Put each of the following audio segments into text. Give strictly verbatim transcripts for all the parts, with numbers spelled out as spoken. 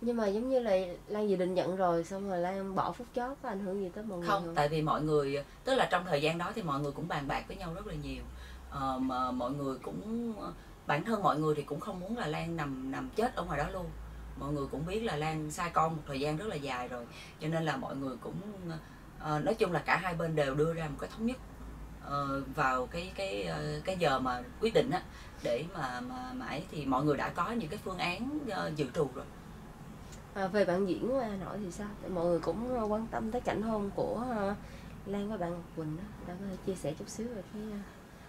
Nhưng mà giống như là Lan dự định nhận rồi xong rồi Lan bỏ phút chót, có ảnh hưởng gì tới mọi người Không, không? tại vì mọi người, tức là trong thời gian đó thì mọi người cũng bàn bạc với nhau rất là nhiều. Ờ, mà mọi người cũng, bản thân mọi người thì cũng không muốn là Lan nằm nằm chết ở ngoài đó luôn. Mọi người cũng biết là Lan sai con một thời gian rất là dài rồi, cho nên là mọi người cũng, ờ, nói chung là cả hai bên đều đưa ra một cái thống nhất ờ, vào cái cái cái giờ mà quyết định á, để mà mà mãi thì mọi người đã có những cái phương án uh, dự trù rồi. À, về bạn diễn ở Hà Nội thì sao? Tại mọi người cũng quan tâm tới cảnh hôn của uh, Lan với bạn Ngọc Quỳnh đó. Lan có thể chia sẻ chút xíu về cái uh,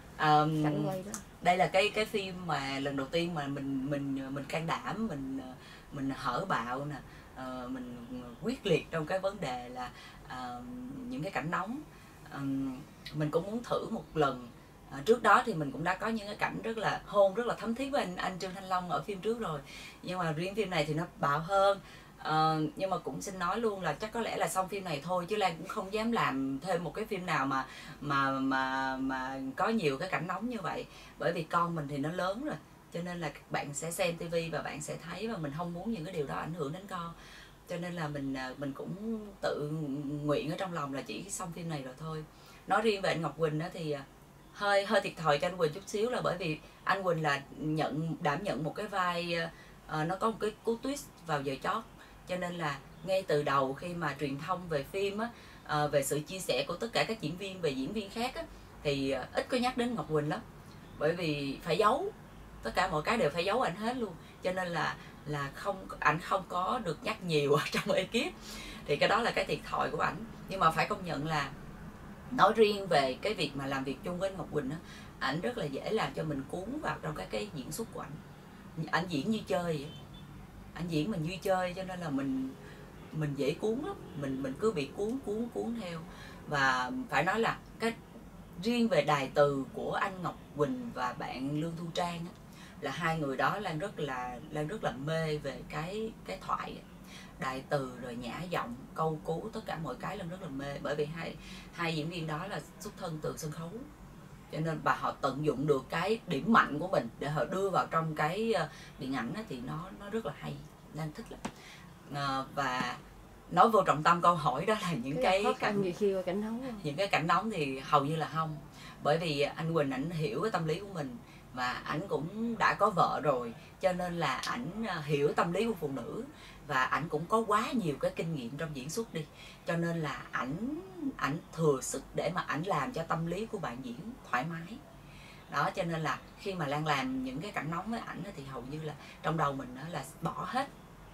Um, cảnh quay đó. Đây là cái cái phim mà lần đầu tiên mà mình mình mình can đảm, mình mình hở bạo nè, uh, mình quyết liệt trong cái vấn đề là uh, những cái cảnh nóng. Um, mình cũng muốn thử một lần. Uh, trước đó thì mình cũng đã có những cái cảnh rất là hôn rất là thấm thía với anh anh Trương Thanh Long ở phim trước rồi, nhưng mà riêng phim này thì nó bạo hơn. Uh, nhưng mà cũng xin nói luôn là chắc có lẽ là xong phim này thôi, chứ Lan cũng không dám làm thêm một cái phim nào mà mà mà mà có nhiều cái cảnh nóng như vậy, bởi vì con mình thì nó lớn rồi, cho nên là bạn sẽ xem tivi và bạn sẽ thấy, và mình không muốn những cái điều đó ảnh hưởng đến con, cho nên là mình mình cũng tự nguyện ở trong lòng là chỉ xong phim này rồi thôi. Nói riêng về anh Ngọc Quỳnh đó thì hơi hơi thiệt thòi cho anh Quỳnh chút xíu, là bởi vì anh Quỳnh là nhận đảm nhận một cái vai, uh, nó có một cái cú twist vào giờ chót, cho nên là ngay từ đầu khi mà truyền thông về phim á, uh, về sự chia sẻ của tất cả các diễn viên về diễn viên khác á, thì ít có nhắc đến Ngọc Quỳnh lắm, bởi vì phải giấu, tất cả mọi cái đều phải giấu ảnh hết luôn, cho nên là là không, ảnh không có được nhắc nhiều ở trong ekip, thì cái đó là cái thiệt thòi của ảnh. Nhưng mà phải công nhận là nói riêng về cái việc mà làm việc chung với Ngọc Quỳnh á, ảnh rất là dễ làm cho mình cuốn vào trong cái cái diễn xuất của ảnh. Ảnh diễn như chơi vậy, ảnh diễn mình như chơi, cho nên là mình mình dễ cuốn lắm, mình mình cứ bị cuốn cuốn cuốn theo. Và phải nói là cái riêng về đài từ của anh Ngọc Quỳnh và bạn Lương Thu Trang á, là hai người đó Lan rất là Lan rất là mê về cái cái thoại, đài từ rồi nhã giọng, câu cú, tất cả mọi cái Lan rất là mê, bởi vì hai hai diễn viên đó là xuất thân từ sân khấu, cho nên bà họ tận dụng được cái điểm mạnh của mình để họ đưa vào trong cái điện ảnh á, thì nó nó rất là hay, Lan thích lắm. À, và nói vô trọng tâm câu hỏi đó là những cái, cái cảnh gì khi qua cảnh nóng không? Những cái cảnh nóng thì hầu như là không, bởi vì anh Quỳnh ảnh hiểu cái tâm lý của mình, và ảnh cũng đã có vợ rồi, cho nên là ảnh hiểu tâm lý của phụ nữ, và ảnh cũng có quá nhiều cái kinh nghiệm trong diễn xuất đi, cho nên là ảnh ảnh thừa sức để mà ảnh làm cho tâm lý của bạn diễn thoải mái đó. Cho nên là khi mà Lan làm những cái cảnh nóng với ảnh thì hầu như là trong đầu mình là bỏ hết,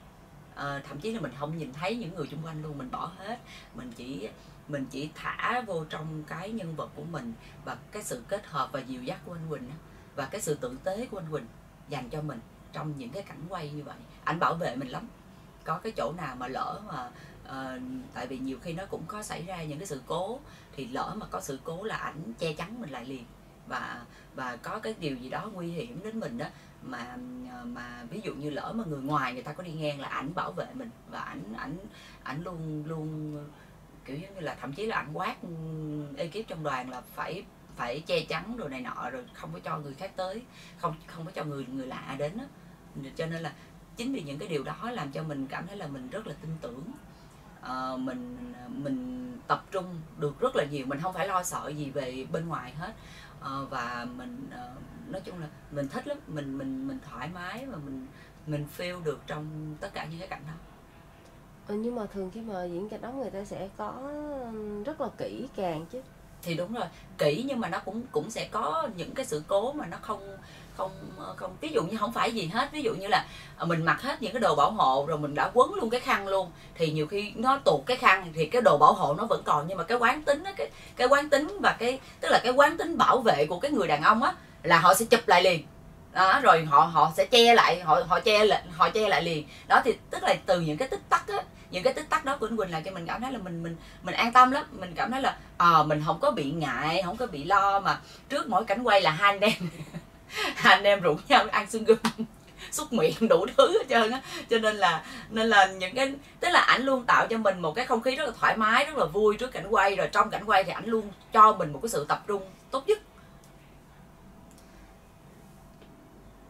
à, thậm chí là mình không nhìn thấy những người xung quanh luôn, mình bỏ hết, mình chỉ mình chỉ thả vô trong cái nhân vật của mình, và cái sự kết hợp và dìu dắt của anh Quỳnh và cái sự tử tế của anh Quỳnh dành cho mình trong những cái cảnh quay như vậy. Anh bảo vệ mình lắm, có cái chỗ nào mà lỡ mà uh, tại vì nhiều khi nó cũng có xảy ra những cái sự cố, thì lỡ mà có sự cố là ảnh che chắn mình lại liền, và và có cái điều gì đó nguy hiểm đến mình đó, mà mà ví dụ như lỡ mà người ngoài người ta có đi ngang là ảnh bảo vệ mình, và ảnh ảnh ảnh luôn luôn kiểu như là thậm chí là ảnh quát ekip trong đoàn là phải phải che chắn rồi này nọ, rồi không có cho người khác tới, không không có cho người người lạ đến đó. Cho nên là chính vì những cái điều đó làm cho mình cảm thấy là mình rất là tin tưởng, à, mình mình tập trung được rất là nhiều, mình không phải lo sợ gì về bên ngoài hết, à, và mình à, nói chung là mình thích lắm, mình mình mình thoải mái, và mình mình feel được trong tất cả những cái cảnh đó. Ừ, nhưng mà thường khi mà diễn cảnh nóng người ta sẽ có rất là kỹ càng chứ. Thì đúng rồi, kỹ, nhưng mà nó cũng cũng sẽ có những cái sự cố mà nó không không không ví dụ như không phải gì hết, ví dụ như là mình mặc hết những cái đồ bảo hộ rồi mình đã quấn luôn cái khăn luôn, thì nhiều khi nó tuột cái khăn thì cái đồ bảo hộ nó vẫn còn, nhưng mà cái quán tính á, cái cái quán tính và cái tức là cái quán tính bảo vệ của cái người đàn ông á, là họ sẽ chụp lại liền đó, rồi họ họ sẽ che lại, họ họ che lại họ che lại liền đó. Thì tức là từ những cái tích tắc á, những cái tích tắc đó của anh Quỳnh làm cho mình cảm thấy là mình mình mình an tâm lắm, mình cảm thấy là à, mình không có bị ngại, không có bị lo, mà trước mỗi cảnh quay là hai anh em hai anh em rủ nhau ăn xương gum xúc miệng đủ thứ hết trơn á, cho nên là nên là những cái tức là ảnh luôn tạo cho mình một cái không khí rất là thoải mái, rất là vui trước cảnh quay, rồi trong cảnh quay thì ảnh luôn cho mình một cái sự tập trung tốt nhất.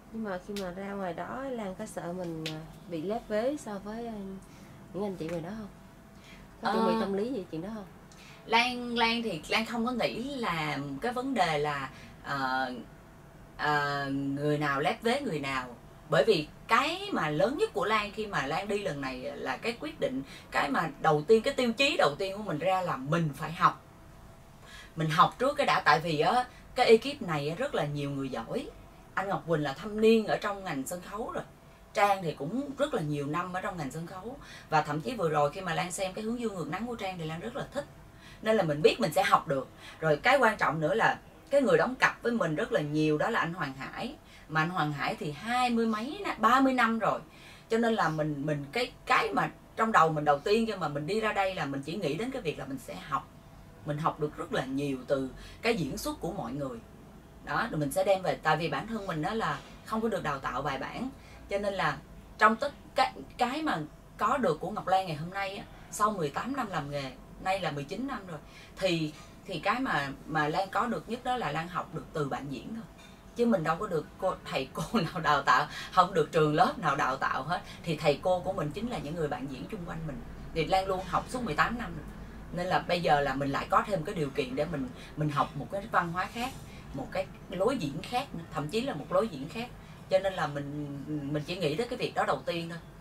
Nhưng mà khi mà ra ngoài đó Lan có sợ mình bị lép vế so với những anh chị ngoài đó không? Có chuẩn bị tâm lý gì chuyện đó không? Lan Lan thì Lan không có nghĩ là cái vấn đề là uh, uh, người nào lép vế người nào. Bởi vì cái mà lớn nhất của Lan khi mà Lan đi lần này là cái quyết định, cái mà đầu tiên, cái tiêu chí đầu tiên của mình ra là mình phải học. Mình học trước cái đã, tại vì á cái ekip này rất là nhiều người giỏi. Anh Ngọc Quỳnh là thâm niên ở trong ngành sân khấu rồi, Trang thì cũng rất là nhiều năm ở trong ngành sân khấu. Và thậm chí vừa rồi khi mà Lan xem cái Hướng Dương ngược nắng của Trang thì Lan rất là thích. Nên là mình biết mình sẽ học được. Rồi cái quan trọng nữa là cái người đóng cặp với mình rất là nhiều, đó là anh Hoàng Hải. Mà anh Hoàng Hải thì hai mươi mấy, ba mươi năm rồi. Cho nên là mình mình cái cái mà trong đầu mình đầu tiên khi mà mình đi ra đây là mình chỉ nghĩ đến cái việc là mình sẽ học. Mình học được rất là nhiều từ cái diễn xuất của mọi người. Đó, rồi mình sẽ đem về, tại vì bản thân mình đó là không có được đào tạo bài bản. Cho nên là trong tất cái, cái mà có được của Ngọc Lan ngày hôm nay á, sau mười tám năm làm nghề, nay là mười chín năm rồi, thì thì cái mà mà Lan có được nhất đó là Lan học được từ bạn diễn thôi. Chứ mình đâu có được cô, thầy cô nào đào tạo, không được trường lớp nào đào tạo hết. Thì thầy cô của mình chính là những người bạn diễn chung quanh mình. Thì Lan luôn học suốt mười tám năm rồi. Nên là bây giờ là mình lại có thêm cái điều kiện để mình mình học một cái văn hóa khác, một cái lối diễn khác, thậm chí là một lối diễn khác. Cho nên là mình mình chỉ nghĩ tới cái việc đó đầu tiên thôi.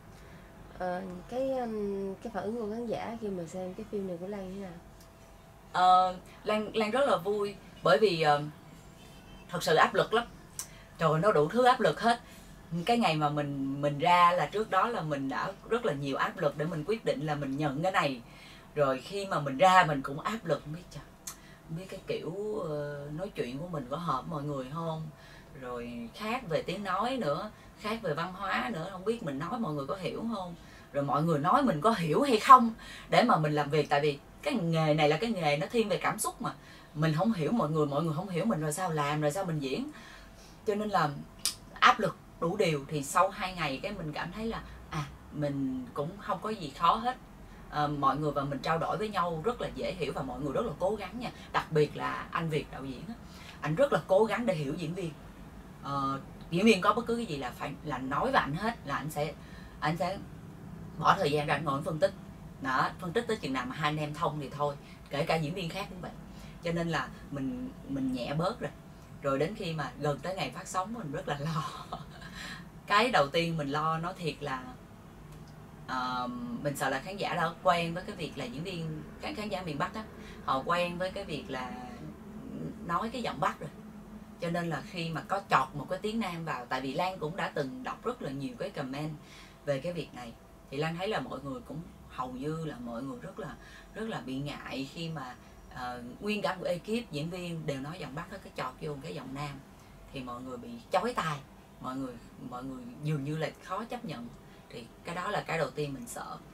Ờ, cái cái phản ứng của khán giả khi mà xem cái phim này của Lan như thế nào? Ờ, Lan Lan rất là vui, bởi vì uh, thật sự áp lực lắm. Trời, nó đủ thứ áp lực hết. Cái ngày mà mình mình ra là trước đó là mình đã rất là nhiều áp lực để mình quyết định là mình nhận cái này. Rồi khi mà mình ra mình cũng áp lực, không biết trời, không biết cái kiểu uh, nói chuyện của mình có hợp mọi người không, rồi khác về tiếng nói nữa, khác về văn hóa nữa, không biết mình nói mọi người có hiểu không, rồi mọi người nói mình có hiểu hay không để mà mình làm việc. Tại vì cái nghề này là cái nghề nó thiên về cảm xúc mà, mình không hiểu mọi người, mọi người không hiểu mình, rồi sao làm, rồi sao mình diễn. Cho nên là áp lực đủ điều. Thì sau hai ngày cái mình cảm thấy là à, mình cũng không có gì khó hết. À, mọi người và mình trao đổi với nhau rất là dễ hiểu, và mọi người rất là cố gắng nha. Đặc biệt là anh Việt đạo diễn, anh rất là cố gắng để hiểu diễn viên. À, diễn viên có bất cứ cái gì là phải là nói với anh hết, là anh sẽ anh sẽ bỏ thời gian ra anh ngồi phân tích. Đó, phân tích tới chừng nào mà hai anh em thông thì thôi, kể cả diễn viên khác cũng vậy. Cho nên là mình mình nhẹ bớt rồi. Rồi đến khi mà gần tới ngày phát sóng mình rất là lo. Cái đầu tiên mình lo nói thiệt là uh, mình sợ là khán giả đã quen với cái việc là diễn viên, khán, khán giả miền Bắc á, họ quen với cái việc là nói cái giọng Bắc rồi. Cho nên là khi mà có chọt một cái tiếng Nam vào, tại vì Lan cũng đã từng đọc rất là nhiều cái comment về cái việc này, thì Lan thấy là mọi người cũng hầu như là mọi người rất là rất là bị ngại khi mà uh, nguyên cả một ekip diễn viên đều nói giọng Bắc hết, cái chọt vô cái giọng Nam thì mọi người bị chói tai, mọi người mọi người dường như là khó chấp nhận. Thì cái đó là cái đầu tiên mình sợ.